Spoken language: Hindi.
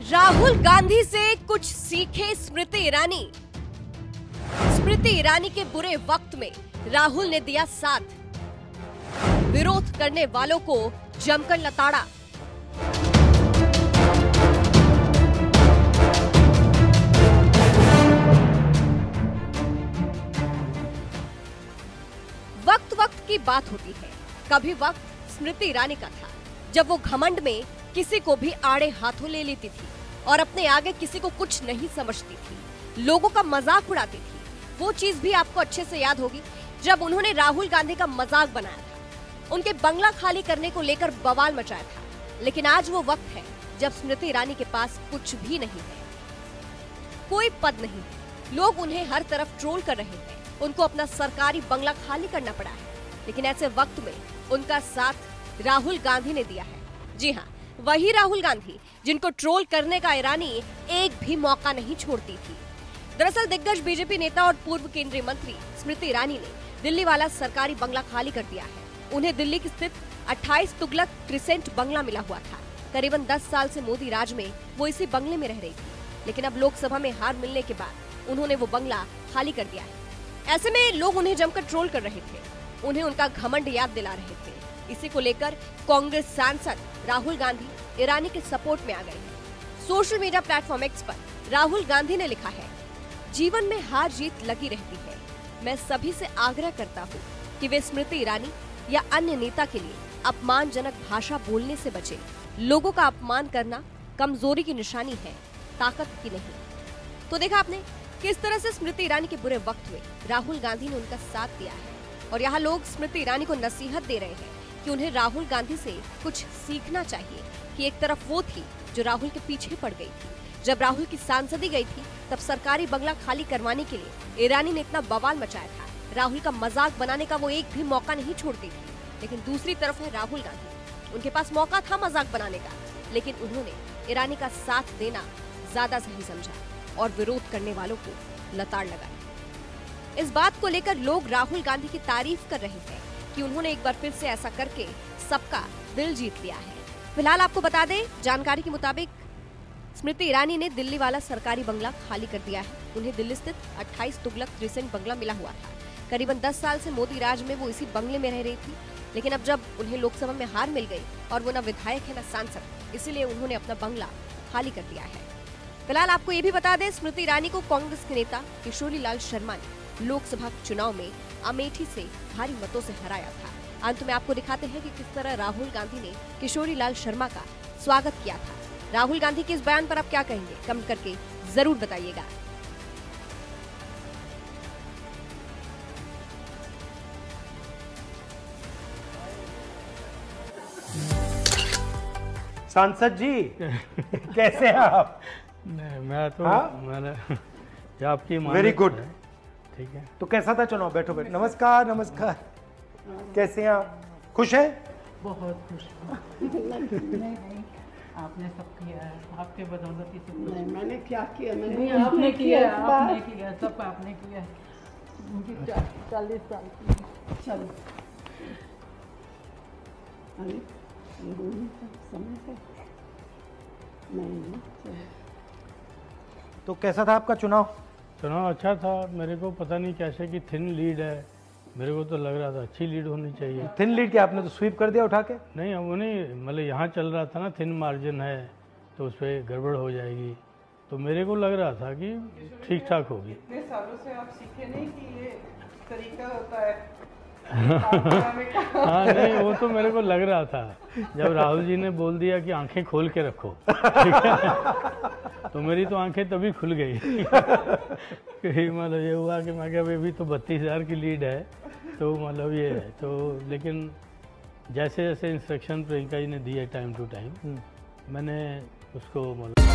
राहुल गांधी से कुछ सीखे स्मृति ईरानी। स्मृति ईरानी के बुरे वक्त में राहुल ने दिया साथ, विरोध करने वालों को जमकर लताड़ा। वक्त वक्त की बात होती है। कभी वक्त स्मृति ईरानी का था जब वो घमंड में किसी को भी आड़े हाथों ले लेती थी और अपने आगे किसी को कुछ नहीं समझती थी, लोगों का मजाक उड़ाती थी। वो चीज भी आपको अच्छे से याद होगी जब उन्होंने राहुल गांधी का मजाक बनाया था, उनके बंगला खाली करने को लेकर बवाल मचाया था। लेकिन आज वो वक्त है जब स्मृति ईरानी के पास कुछ भी नहीं है, कोई पद नहीं है, लोग उन्हें हर तरफ ट्रोल कर रहे हैं, उनको अपना सरकारी बंगला खाली करना पड़ा है। लेकिन ऐसे वक्त में उनका साथ राहुल गांधी ने दिया है। जी हाँ, वही राहुल गांधी जिनको ट्रोल करने का ईरानी एक भी मौका नहीं छोड़ती थी। दरअसल दिग्गज बीजेपी नेता और पूर्व केंद्रीय मंत्री स्मृति ईरानी ने दिल्ली वाला सरकारी बंगला खाली कर दिया है। उन्हें दिल्ली की स्थित 28 तुगलक क्रिसेंट बंगला मिला हुआ था। करीबन 10 साल से मोदी राज में वो इसी बंगले में रह रही थी, लेकिन अब लोकसभा में हार मिलने के बाद उन्होंने वो बंगला खाली कर दिया है। ऐसे में लोग उन्हें जमकर ट्रोल कर रहे थे, उन्हें उनका घमंड याद दिला रहे थे। इसी को लेकर कांग्रेस सांसद राहुल गांधी ईरानी के सपोर्ट में आ गए हैं। सोशल मीडिया प्लेटफॉर्म एक्स पर राहुल गांधी ने लिखा है, जीवन में हार जीत लगी रहती है। मैं सभी से आग्रह करता हूँ कि वे स्मृति ईरानी या अन्य नेता के लिए अपमानजनक भाषा बोलने से बचे। लोगों का अपमान करना कमजोरी की निशानी है, ताकत की नहीं। तो देखा आपने किस तरह से स्मृति ईरानी के बुरे वक्त में राहुल गांधी ने उनका साथ दिया है, और यहाँ लोग स्मृति ईरानी को नसीहत दे रहे हैं कि उन्हें राहुल गांधी से कुछ सीखना चाहिए कि एक तरफ वो थी जो राहुल के पीछे पड़ गई थी। जब राहुल की सांसदी गई थी तब सरकारी बंगला खाली करवाने के लिए ईरानी ने इतना बवाल मचाया था। राहुल का मजाक बनाने का वो एक भी मौका नहीं छोड़ती थी। लेकिन दूसरी तरफ है राहुल गांधी, उनके पास मौका था मजाक बनाने का, लेकिन उन्होंने ईरानी का साथ देना ज्यादा सही समझा और विरोध करने वालों को लताड़ लगाई। इस बात को लेकर लोग राहुल गांधी की तारीफ कर रहे हैं कि उन्होंने एक बार फिर से ऐसा करके सबका दिल जीत लिया है। फिलहाल आपको बता दें, जानकारी के मुताबिक स्मृति ईरानी ने दिल्ली वाला सरकारी बंगला खाली कर दिया है। उन्हें दिल्ली स्थित 28 तुगलक क्रिसेंट बंगला मिला हुआ था। करीबन 10 साल से मोदी राज में वो इसी बंगले में रह रही थी, लेकिन अब जब उन्हें लोकसभा में हार मिल गई और वो न विधायक है न सांसद, इसीलिए उन्होंने अपना बंगला खाली कर दिया है। फिलहाल आपको ये भी बता दें, स्मृति ईरानी को कांग्रेस के नेता किशोरी लाल शर्मा ने लोकसभा चुनाव में अमेठी से भारी मतों से हराया था। अंत में आपको दिखाते हैं कि किस तरह राहुल गांधी ने किशोरी लाल शर्मा का स्वागत किया था। राहुल गांधी के इस बयान पर आप क्या कहेंगे, कमेंट करके जरूर बताइएगा। सांसद जी कैसे हैं आप? नहीं, मैं तो मैंने ये आपकी वेरी गुड, ठीक है। तो कैसा था चुनाव? बैठो बैठो। नमस्कार नमस्कार, कैसे हैं आप? खुश हैं? बहुत खुश हूँ। नहीं, आपने सब किया है, आपके बदौलत ही सब। नहीं, मैंने क्या किया? मैंने आपने किया, आपने किया, सब आपने किया है। मुझे 40 साल की। चलो, अरे समय से नहीं। तो कैसा था आपका चुनाव? चुनाव अच्छा था। मेरे को पता नहीं कैसे कि थिन लीड है, मेरे को तो लग रहा था अच्छी लीड होनी चाहिए। थिन लीड क्या आपने तो स्वीप कर दिया उठा के? नहीं, वो नहीं, मतलब यहाँ चल रहा था ना, थिन मार्जिन है तो उस पर गड़बड़ हो जाएगी, तो मेरे को लग रहा था कि ठीक ठाक होगी। इतने सालों से आप सीखे नहीं कि ये तरीका होता है? हाँ नहीं, वो तो मेरे को लग रहा था जब राहुल जी ने बोल दिया कि आंखें खोल के रखो, ठीक है, तो मेरी तो आंखें तभी खुल गई। मतलब ये हुआ कि मैं क्या, अभी तो 32,000 की लीड है, तो मतलब ये है तो। लेकिन जैसे जैसे इंस्ट्रक्शन प्रियंका जी ने दिए टाइम टू टाइम, मैंने उसको मतलब